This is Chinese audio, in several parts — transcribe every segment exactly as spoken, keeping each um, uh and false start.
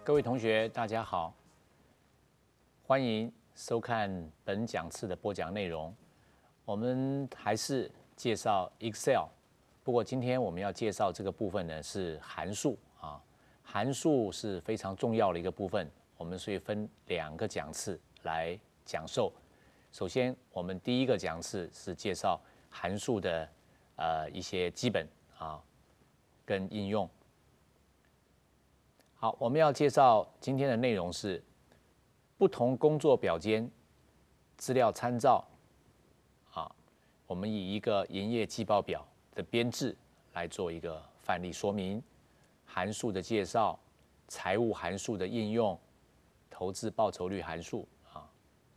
各位同学，大家好，欢迎收看本讲次的播讲内容。我们还是介绍 Excel， 不过今天我们要介绍这个部分呢是函数啊，函数是非常重要的一个部分，我们所以分两个讲次来讲授。首先，我们第一个讲次是介绍函数的呃一些基本啊跟应用。好，我们要介绍今天的内容是不同工作表间资料参照啊，我们以一个营业季报表的编制来做一个范例说明，函数的介绍，财务函数的应用，投资报酬率函数啊，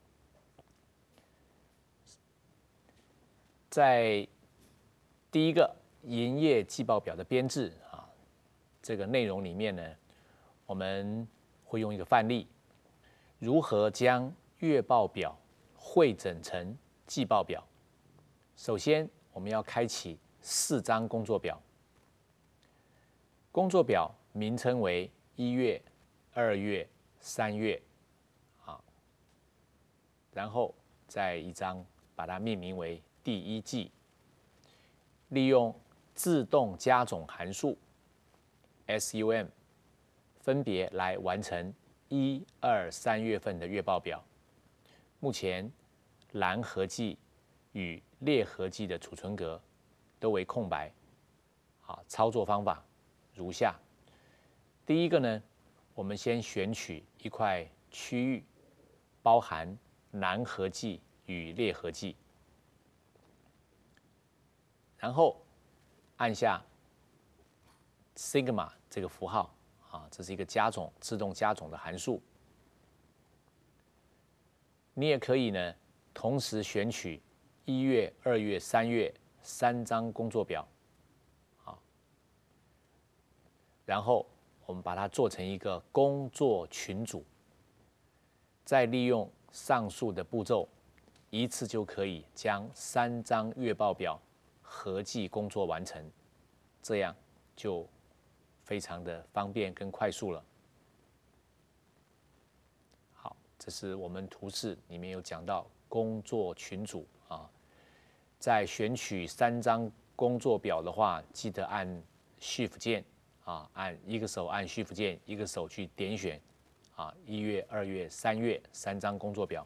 在第一个营业季报表的编制啊这个内容里面呢，我们会用一个范例，如何将月报表汇整成季报表。首先，我们要开启四张工作表，工作表名称为一月、二月、三月，啊，然后再一张把它命名为第一季，利用自动加总函数 S U M。分别来完成一、二、三月份的月报表。目前蓝合计与列合计的储存格都为空白。好，操作方法如下：第一个呢，我们先选取一块区域，包含蓝合计与列合计，然后按下 Sigma 这个符号。啊，这是一个加总自动加总的函数。你也可以呢，同时选取一月、二月、三月三张工作表，好，然后我们把它做成一个工作群组，再利用上述的步骤，一次就可以将三张月报表合计工作完成，这样就非常的方便跟快速了。好，这是我们图示里面有讲到工作群组啊，在选取三张工作表的话，记得按 Shift 键啊，按一个手按 Shift 键，一个手去点选啊，一月、二月、三月三张工作表，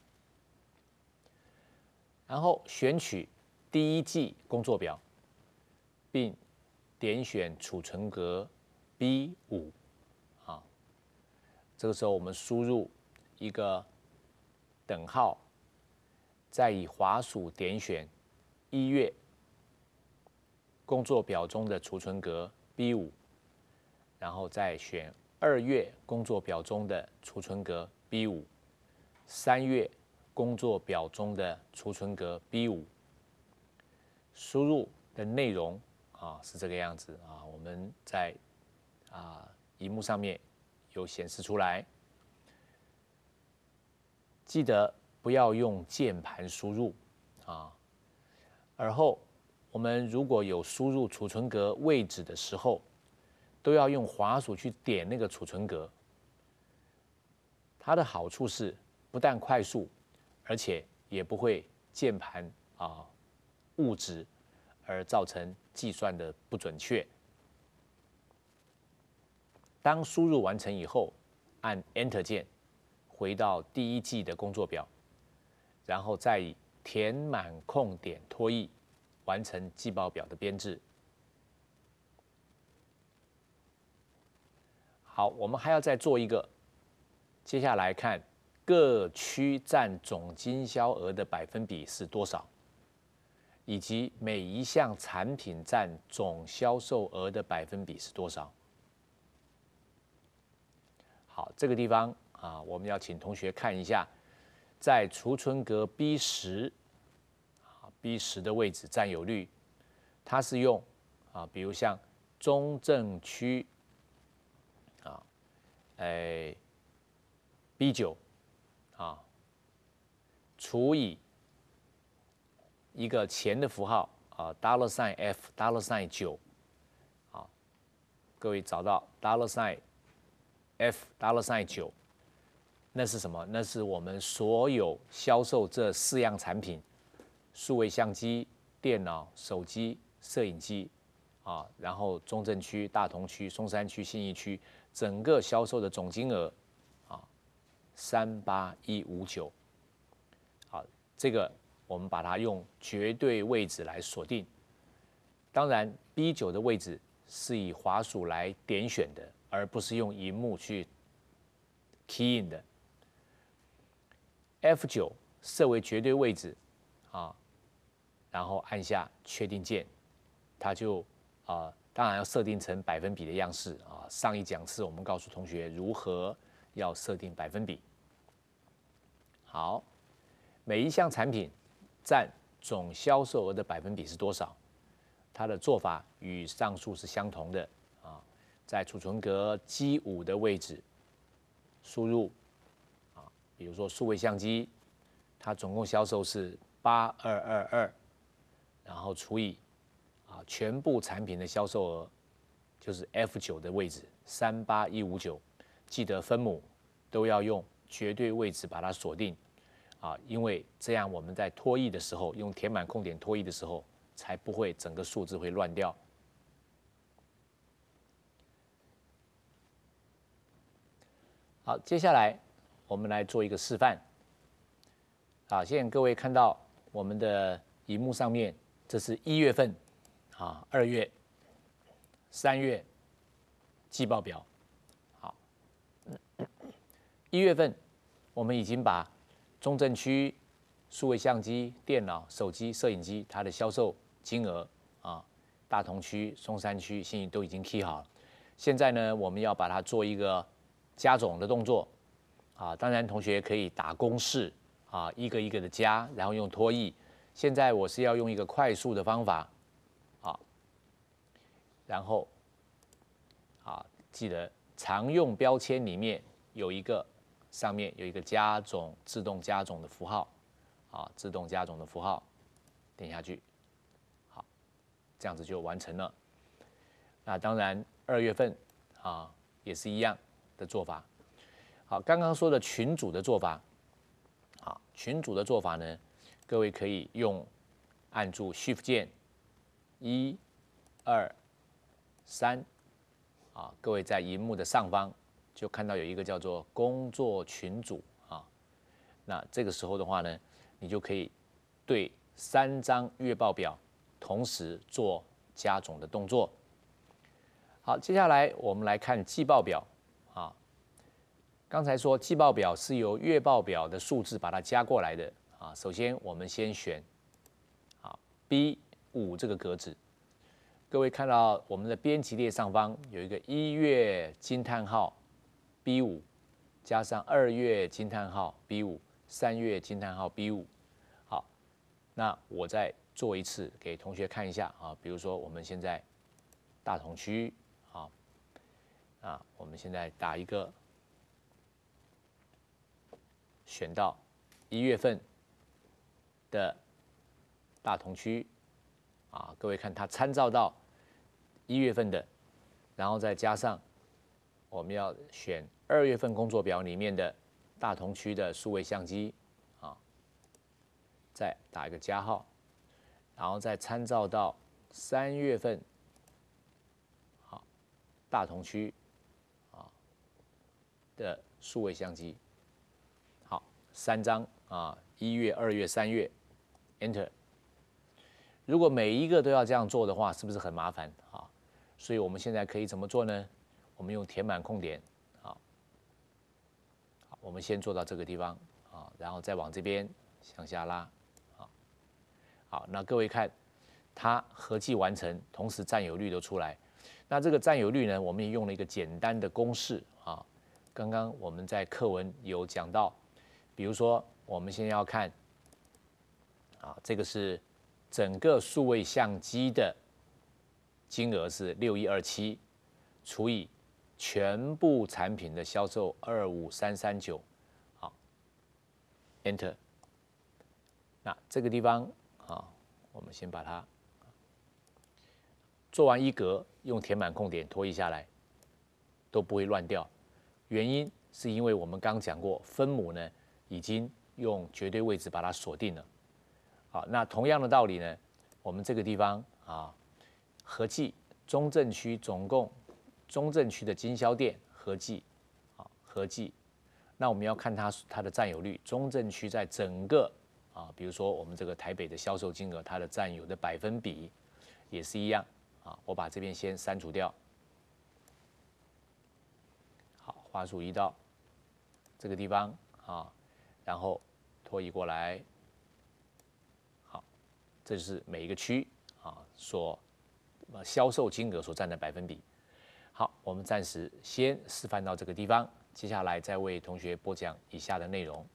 然后选取第一季工作表，并点选储存格 B 五 啊，这个时候我们输入一个等号，再以滑鼠点选一月工作表中的储存格 B 五，然后再选二月工作表中的储存格 B 五，三月工作表中的储存格 B 五，输入的内容啊是这个样子啊，我们在啊，荧幕上面有显示出来。记得不要用键盘输入啊。而后，我们如果有输入储存格位置的时候，都要用滑鼠去点那个储存格。它的好处是不但快速，而且也不会键盘啊误植，而造成计算的不准确。当输入完成以后，按 Enter 键，回到第一季的工作表，然后再以填满空点拖曳，完成季报表的编制。好，我们还要再做一个，接下来看各区占总经销额的百分比是多少，以及每一项产品占总销售额的百分比是多少。好，这个地方啊，我们要请同学看一下，在储存格 B 十 啊 B 十 的位置占有率，它是用啊，比如像中正区啊，哎 B 九 啊，除以一个钱的符号啊 ，dollar sign F dollar sign 九，啊，各位找到 dollar sign F dollar sign 九，那是什么？那是我们所有销售这四样产品：数位相机、电脑、手机、摄影机啊，然后中正区、大同区、松山区、信义区整个销售的总金额啊，三八一五九。好，这个我们把它用绝对位置来锁定。当然 ，B 九的位置是以滑鼠来点选的，而不是用荧幕去 key in 的。F 九设为绝对位置啊，然后按下确定键，它就啊，当然要设定成百分比的样式啊。上一讲次我们告诉同学如何要设定百分比。好，每一项产品占总销售额的百分比是多少？它的做法与上述是相同的啊，在储存格 G 五的位置输入啊，比如说数位相机，它总共销售是八二二二，然后除以啊全部产品的销售额，就是 F 九的位置三八一五九，记得分母都要用绝对位置把它锁定啊，因为这样我们在拖曳的时候，用填满空点拖曳的时候，才不会整个数字会乱掉。好，接下来我们来做一个示范。啊，现在各位看到我们的荧幕上面，这是一月份，啊，二月、三月季报表。好，一月份我们已经把中正区数位相机、电脑、手机、摄影机它的销售金额啊，大同区、松山区、信义都已经 key 好了。现在呢，我们要把它做一个加总的动作啊。当然，同学可以打公式啊，一个一个的加，然后用拖曳。现在我是要用一个快速的方法啊，然后啊，记得常用标签里面有一个上面有一个加总自动加总的符号啊，自动加总的符号，点下去。这样子就完成了。那当然，二月份啊也是一样的做法。好，刚刚说的群组的做法，啊，群组的做法呢，各位可以用按住 Shift 键，一、二、三，啊，各位在荧幕的上方就看到有一个叫做工作群组啊。那这个时候的话呢，你就可以对三张月报表同时做加总的动作。好，接下来我们来看季报表啊。刚才说季报表是由月报表的数字把它加过来的啊。首先我们先选啊 B 五这个格子，各位看到我们的编辑列上方有一个一月惊叹号 B 五，加上二月惊叹号 B 五，三月惊叹号 B 五。好，那我再做一次给同学看一下啊，比如说我们现在大同区啊，啊，我们现在打一个选到一月份的大同区啊，各位看它参照到一月份的，然后再加上我们要选二月份工作表里面的大同区的数位相机啊，再打一个加号。然后再参照到三月份，好，大同区啊的数位相机，好，三张啊，一月、二月、三月 ，Enter。如果每一个都要这样做的话，是不是很麻烦啊？所以我们现在可以怎么做呢？我们用填满空点，好，好，我们先做到这个地方啊，然后再往这边向下拉。好，那各位看，它合计完成，同时占有率都出来。那这个占有率呢，我们也用了一个简单的公式啊。刚刚我们在课文有讲到，比如说我们先要看啊，这个是整个数位相机的金额是六一二七，除以全部产品的销售二五三三九，好 ，Enter。那这个地方。啊，我们先把它做完一格，用填满空点拖曳下来，都不会乱掉。 原因是因为我们刚讲过，分母呢已经用绝对位置把它锁定了。好，那同样的道理呢，我们这个地方啊，合计中正区总共中正区的经销店合计，啊合计，那我们要看它它的占有率，中正区在整个啊，比如说我们这个台北的销售金额，它的占有的百分比也是一样啊，我把这边先删除掉。好，滑鼠移到这个地方啊，然后拖移过来。好，这就是每一个区啊所销售金额所占的百分比。好，我们暂时先示范到这个地方，接下来再为同学播讲以下的内容。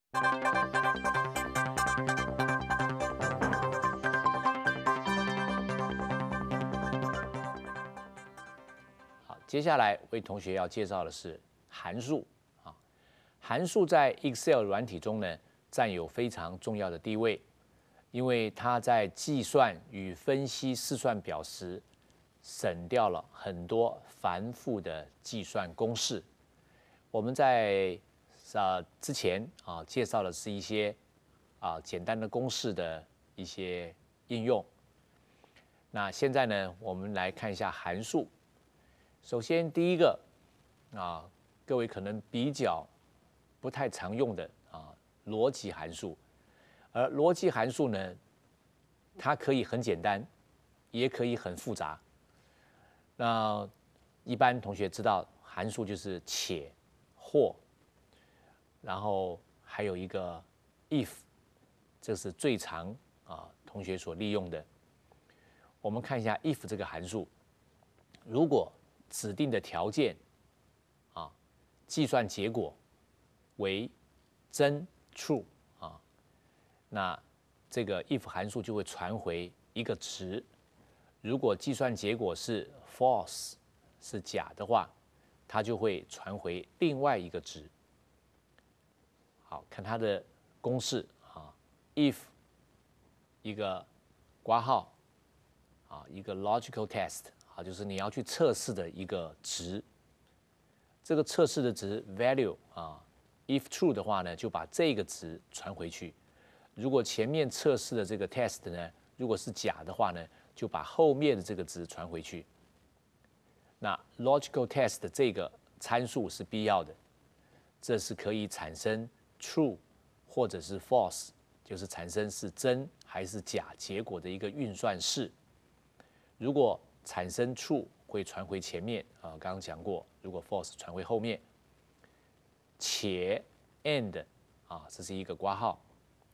好，接下来为同学要介绍的是函数啊。函数在 Excel 软体中呢，占有非常重要的地位，因为它在计算与分析试算表时，省掉了很多繁复的计算公式。我们在呃之前啊介绍的是一些啊简单的公式的一些应用。那现在呢，我们来看一下函数。首先第一个啊，各位可能比较不太常用的啊逻辑函数，而逻辑函数呢，它可以很简单，也可以很复杂。那一般同学知道函数就是且、或，然后还有一个 if， 这是最常啊同学所利用的。我们看一下 if 这个函数，如果指定的条件啊，计算结果为真 true 啊，那这个 if 函数就会传回一个值。如果计算结果是 false 是假的话，它就会传回另外一个值。好，看它的公式啊 ，if 一个括号啊，一个 logical test 啊，就是你要去测试的一个值。这个测试的值 value 啊 ，if true 的话呢，就把这个值传回去。如果前面测试的这个 test 呢，如果是假的话呢，就把后面的这个值传回去。那 logical test 的这个参数是必要的，这是可以产生 true 或者是 false， 就是产生是真还是假结果的一个运算式。如果产生 true 会传回前面啊，刚刚讲过，如果 false 传回后面。且 and 啊，这是一个括号，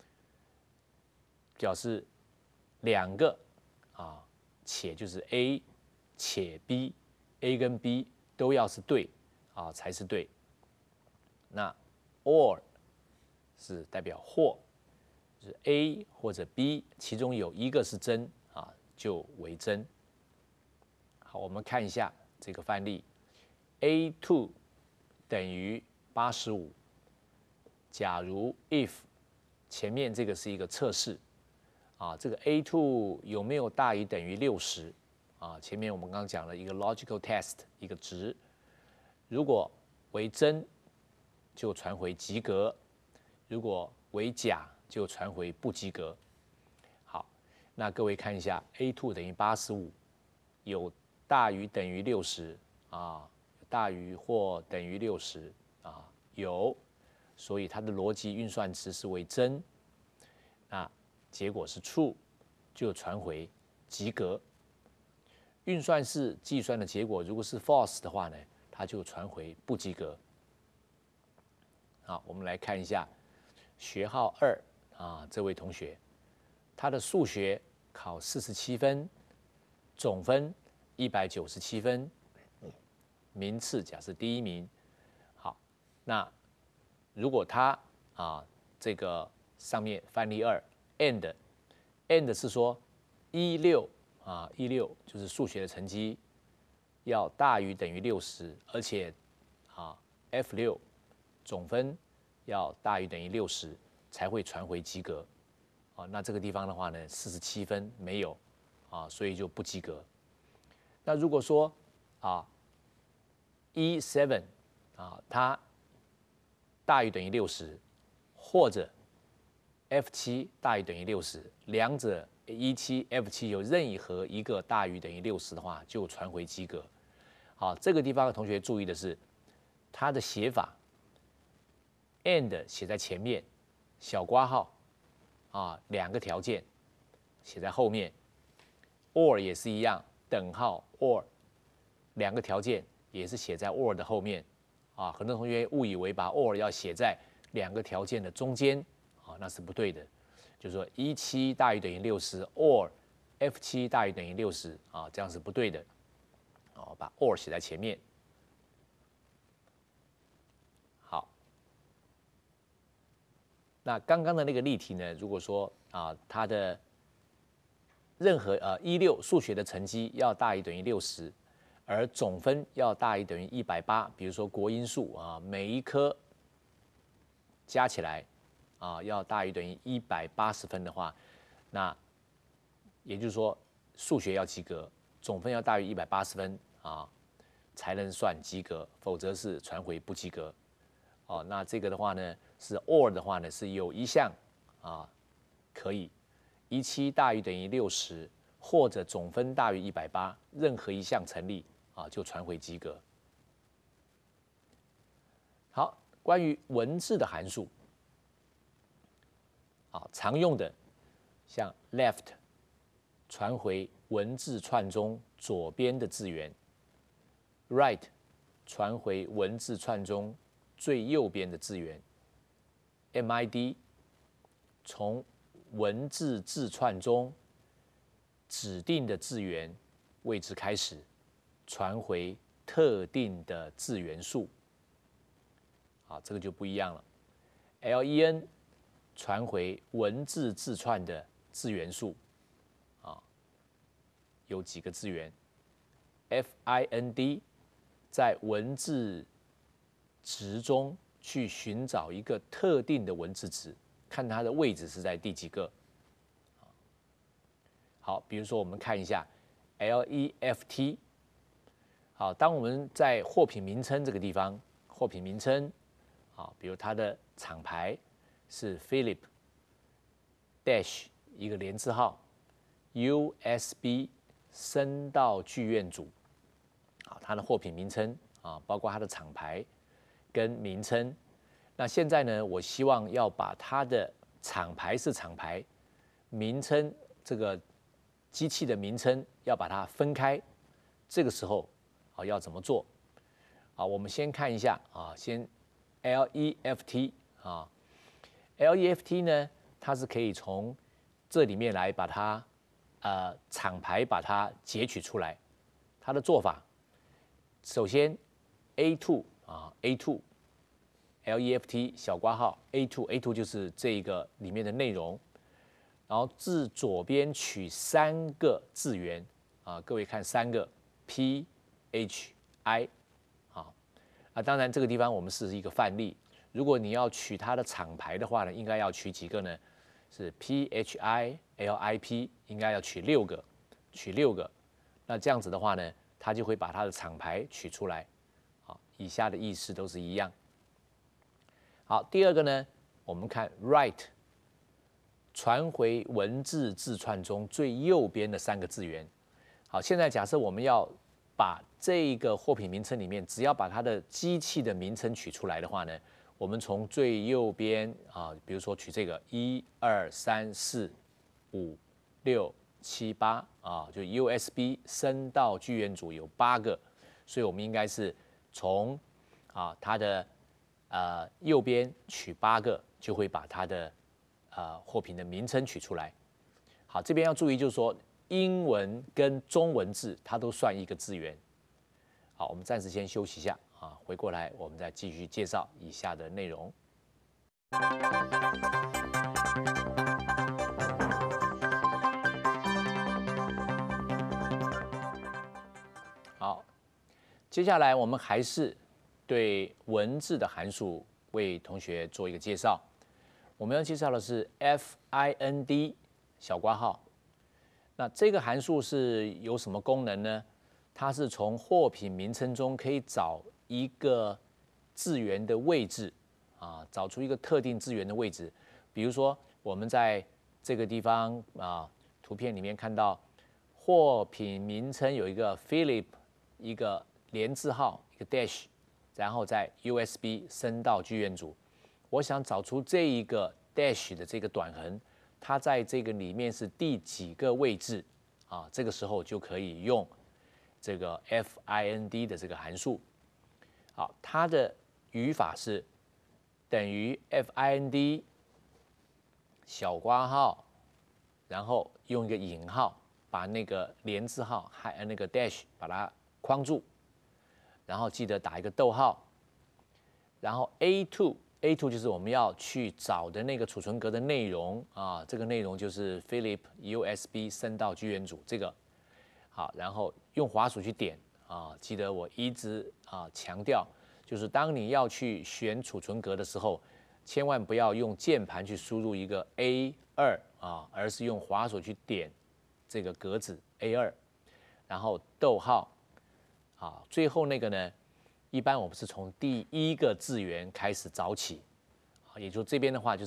表示两个啊，且就是 A 且 B，A 跟 B 都要是对啊才是对。那 or 是代表或，就是 A 或者 B 其中有一个是真啊，就为真。好，我们看一下这个范例 ，A two 等于八十五。假如 if 前面这个是一个测试啊，这个 A two 有没有大于等于六十啊？前面我们刚刚讲了一个 logical test 一个值，如果为真就传回及格，如果为假就传回不及格。好，那各位看一下 A two 等于八十五，有大于等于六十啊，大于或等于六十啊，有。所以它的逻辑运算值是为真，那结果是 true， 就传回及格。运算式计算的结果如果是 false 的话呢，它就传回不及格。好，我们来看一下学号二啊，这位同学，他的数学考四十七分，总分一百九十七分，名次假设第一名。好，那如果他啊，这个上面范例二 and and 是说一六啊一六就是数学的成绩要大于等于六十，而且啊 F 六总分要大于等于六十才会传回及格啊。那这个地方的话呢，四十七分没有啊，所以就不及格。那如果说啊 E seven 啊，它大于等于六十，或者 F 七大于等于六十，两者 E 七 F 七有任意和一个大于等于六十的话，就传回及格。好，这个地方的同学注意的是，它的写法 ，and 写在前面，小括号啊，两个条件写在后面 ，or 也是一样，等号 or 两个条件也是写在 or 的后面啊。很多同学误以为把 or 要写在两个条件的中间啊，那是不对的。就是说 E 七大于等于六十 or F 七大于等于六十啊，这样是不对的。哦，把 or 写在前面。好，那刚刚的那个例题呢，如果说啊，它的任何呃一六数学的成绩要大于等于六十，而总分要大于等于一百八，比如说国英数啊，每一科加起来啊要大于等于一百八十分的话，那也就是说数学要及格，总分要大于一百八十分啊，才能算及格，否则是传回不及格。哦，那这个的话呢，是 or 的话呢，是有一项啊可以 E 七大于等于六十，或者总分大于一百八，任何一项成立啊，就传回及格。好，关于文字的函数啊，常用的像 left 传回文字串中左边的字元 ，right 传回文字串中最右边的字元 ，mid 从文字字串中指定的字元位置开始，传回特定的字元数。啊，这个就不一样了。len 传回文字字串的字元数，啊，有几个字元 ？find 在文字值中去寻找一个特定的文字值，看它的位置是在第几个。好，比如说我们看一下 left。好，当我们在货品名称这个地方，货品名称。啊，比如它的厂牌是 Philip dash 一个连字号 U S B 声道剧院组，啊，它的货品名称啊，包括它的厂牌跟名称。那现在呢，我希望要把它的厂牌是厂牌，名称这个机器的名称要把它分开，这个时候啊要怎么做？啊，我们先看一下啊，先。left 啊 ，left 呢，它是可以从这里面来把它呃厂牌把它截取出来。它的做法，首先 A 二 啊 A 二 left 小括号 A 二 A 二就是这个里面的内容，然后自左边取三个字元啊，各位看三个 P H I。啊，当然这个地方我们是一个范例。如果你要取它的厂牌的话呢，应该要取几个呢？是 P H I L I P， 应该要取六个，取六个。那这样子的话呢，它就会把它的厂牌取出来。好，以下的意思都是一样。好，第二个呢，我们看 right 传回文字字串中最右边的三个字元。好，现在假设我们要把这个货品名称里面，只要把它的机器的名称取出来的话呢，我们从最右边啊，比如说取这个一二三四五六七八啊，就 U S B 声道剧院组有八个，所以我们应该是从啊它的呃右边取八个，就会把它的呃货品的名称取出来。好，这边要注意就是说，英文跟中文字它都算一个字元。好，我们暂时先休息一下啊，回过来我们再继续介绍以下的内容。好，接下来我们还是对文字的函数为同学做一个介绍。我们要介绍的是 find 小括号。那这个函数是有什么功能呢？它是从货品名称中可以找一个字元的位置啊，找出一个特定字元的位置。比如说，我们在这个地方啊，图片里面看到货品名称有一个 Philip， 一个连字号，一个 dash， 然后在 U S B 升到剧院组。我想找出这一个 dash 的这个短横，它在这个里面是第几个位置啊？这个时候就可以用这个 find 的这个函数。好，它的语法是等于 find 小括号，然后用一个引号把那个连字号还那个 dash 把它框住，然后记得打一个逗号，然后 A two A two 就是我们要去找的那个储存格的内容啊，这个内容就是 Philip U S B 升到剧院组这个。好，然后用滑鼠去点啊，记得我一直啊强调，就是当你要去选储存格的时候，千万不要用键盘去输入一个 A 二啊，而是用滑鼠去点这个格子 A 二，然后逗号，啊，最后那个呢，一般我们是从第一个字元开始找起，啊，也就这边的话就是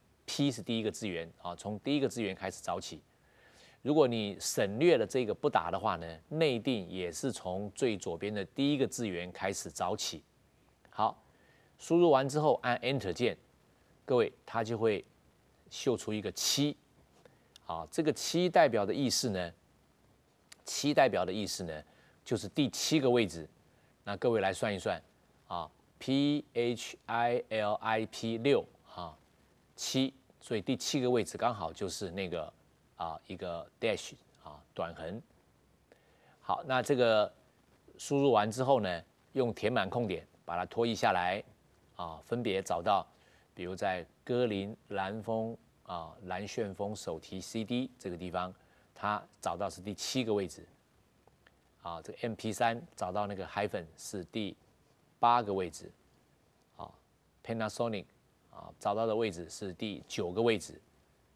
P 是第一个字元啊，从第一个字元开始找起。如果你省略了这个不打的话呢，内定也是从最左边的第一个字元开始找起。好，输入完之后按 Enter 键，各位它就会秀出一个七。好，这个七代表的意思呢，七代表的意思呢，就是第七个位置。那各位来算一算啊 ，P H I L I P 六啊，七，所以第七个位置刚好就是那个。啊，一个 dash 啊，短横。好，那这个输入完之后呢，用填满空点把它拖移下来，啊，分别找到，比如在歌林、蓝峰啊、蓝旋风手提 C D 这个地方，它找到是第七个位置。啊，这个 M P 三 找到那个 hyphen 是第八个位置。啊 ，Panasonic 啊找到的位置是第九个位置。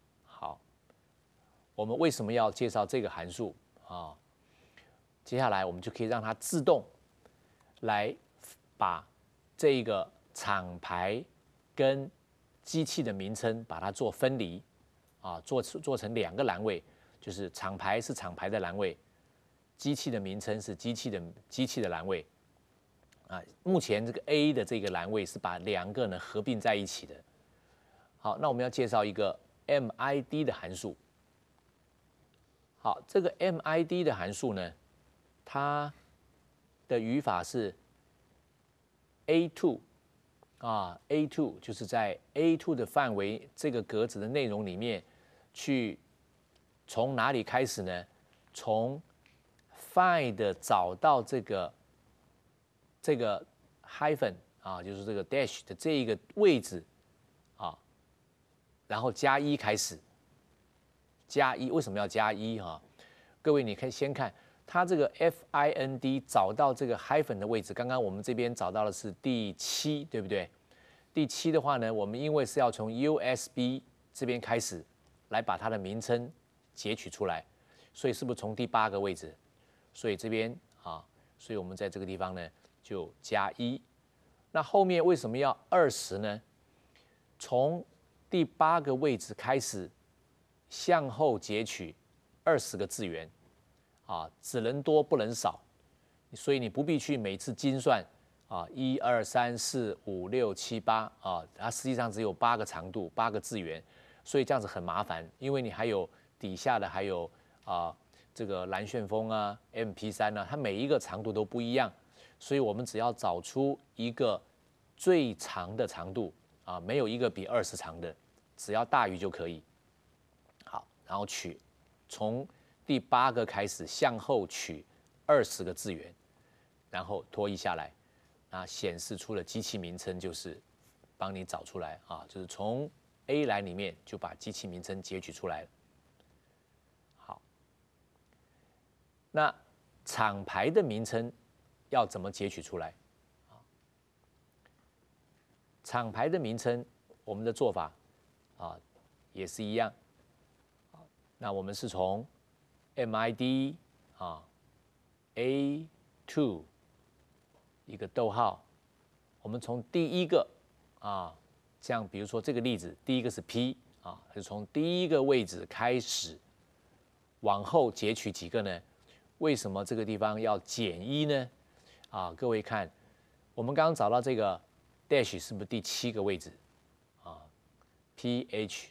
我们为什么要介绍这个函数啊？接下来我们就可以让它自动来把这个厂牌跟机器的名称把它做分离啊，做做成两个栏位，就是厂牌是厂牌的栏位，机器的名称是机器的机器的栏位啊。目前这个 A 的这个栏位是把两个呢合并在一起的。好，那我们要介绍一个 M I D 的函数。好，这个 M I D 的函数呢，它的语法是 A two 啊 ，A two 就是在 A two 的范围这个格子的内容里面，去从哪里开始呢？从 find 找到这个这个 hyphen 啊，就是这个 dash 的这一个位置啊，然后加一开始。加一为什么要加一哈？各位，你可以先看它这个 find 找到这个 hyphen 的位置。刚刚我们这边找到的是第七，对不对？第七的话呢，我们因为是要从 U S B 这边开始来把它的名称截取出来，所以是不是从第八个位置？所以这边啊，所以我们在这个地方呢就加一。那后面为什么要二十呢？从第八个位置开始。向后截取二十个字元，啊，只能多不能少，所以你不必去每次精算啊，一二三四五六七八啊，它实际上只有八个长度，八个字元，所以这样子很麻烦，因为你还有底下的还有啊这个蓝旋风啊 M P 三啊，它每一个长度都不一样，所以我们只要找出一个最长的长度啊，没有一个比二十长的，只要大于就可以。然后取从第八个开始向后取二十个字元，然后拖移下来，那显示出了机器名称，就是帮你找出来啊，就是从 A 栏里面就把机器名称截取出来了。好，那厂牌的名称要怎么截取出来？啊，厂牌的名称我们的做法啊也是一样。那我们是从 M I D 啊 A two 一个逗号我们从第一个啊，像比如说这个例子，第一个是 P 啊，就从第一个位置开始，往后截取几个呢？为什么这个地方要减一呢？啊，各位看，我们刚刚找到这个 dash 是不是第七个位置啊 ？P H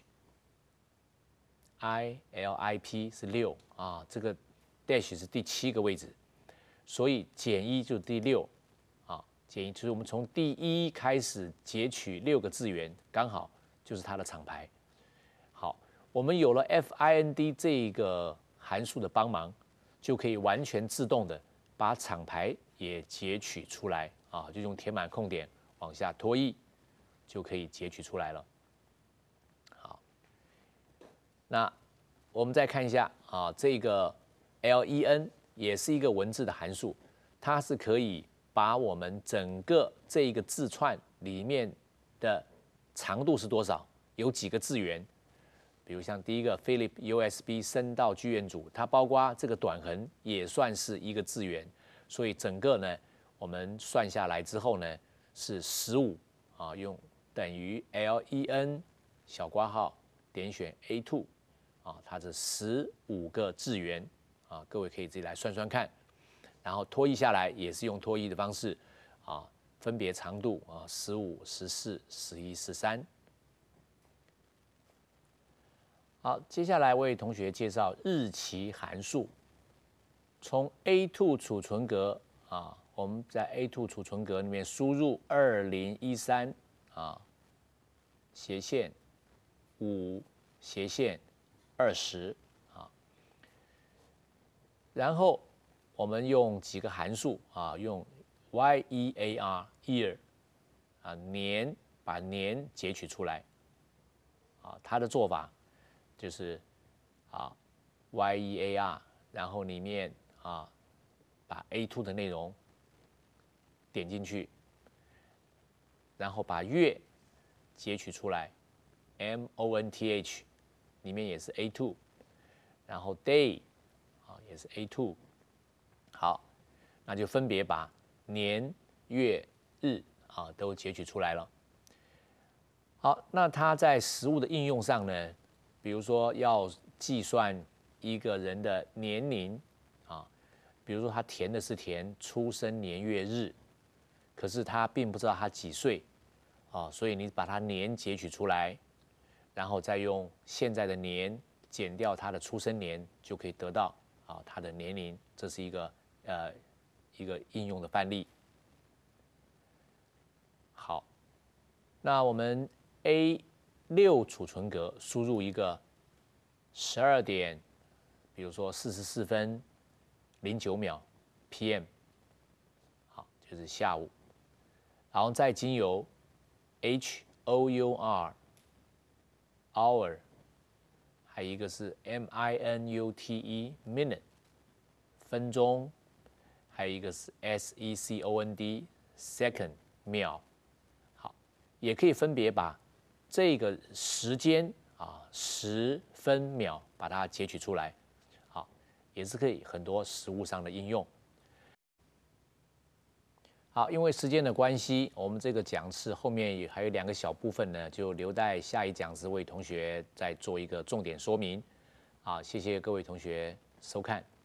I L I P 是六啊，这个 dash 是第七个位置，所以减一就是第六啊，减一就是我们从第一开始截取六个字元，刚好就是它的厂牌。好，我们有了 find 这个函数的帮忙，就可以完全自动的把厂牌也截取出来啊，就用填满空点往下拖曳，就可以截取出来了。好，那我们再看一下啊，这个 len 也是一个文字的函数，它是可以把我们整个这一个字串里面的长度是多少，有几个字元。比如像第一个 Philip U S B 声道巨源组，它包括这个短横也算是一个字元，所以整个呢，我们算下来之后呢是十五啊，用等于 len 小括号点选 A 二 啊，它是十五个字元啊，各位可以自己来算算看，然后拖曳下来也是用拖曳的方式啊，分别长度啊十五、十四、十一、十三。好，接下来为同学介绍日期函数。从 A 二 储存格啊，我们在 A 二 储存格里面输入二零一三啊，斜线五斜线二十啊，然后我们用几个函数啊，用 year year 啊年把年截取出来啊，它的做法。就是啊 year， 然后里面啊把 A 二 的内容点进去，然后把月截取出来 month 里面也是 A 二， 然后 day 啊也是 A 二， 好，那就分别把年月日啊都截取出来了。好，那它在实物的应用上呢？比如说要计算一个人的年龄啊，比如说他填的是填出生年月日，可是他并不知道他几岁啊，所以你把他年截取出来，然后再用现在的年减掉他的出生年，就可以得到啊他的年龄。这是一个呃一个应用的范例。好，那我们 A 六 储存格输入一个十二点，比如说四十四分零九秒 P M， 好，就是下午，然后再经由 H O U R hour， 还有一个是 M I N U T E minute 分钟，还有一个是 S E C O N D second 秒，好，也可以分别把这个时间啊，时分秒把它截取出来，好，也是可以很多实务上的应用。好，因为时间的关系，我们这个讲次后面也还有两个小部分呢，就留待下一讲次为同学再做一个重点说明。好，谢谢各位同学收看。